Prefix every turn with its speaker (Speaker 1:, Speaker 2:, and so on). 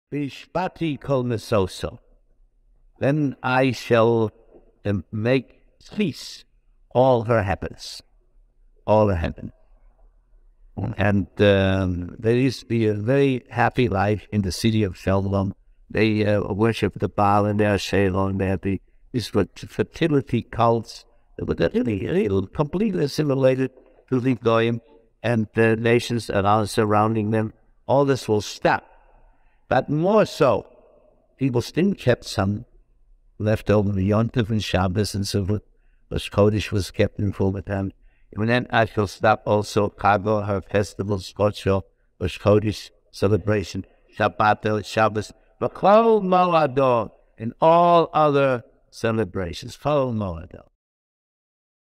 Speaker 1: Bishpati kol mesoso. Then I shall make cease all her happiness. All her happiness. And there used to be a very happy life in the city of Shalom. They worship the Baal and their Shalom. They have these fertility cults. But they're really completely assimilated to the Goyim and the nations around surrounding them. All this will stop. But more so, people still kept some left over the Yontif and Shabbos and so forth. Rosh Chodesh was kept in full time. And then I shall stop also Chago, her festivals, Rosh Chodesh celebration, Shabbat, Shabbos, V'chol Moado, and all other celebrations. Chol Moado.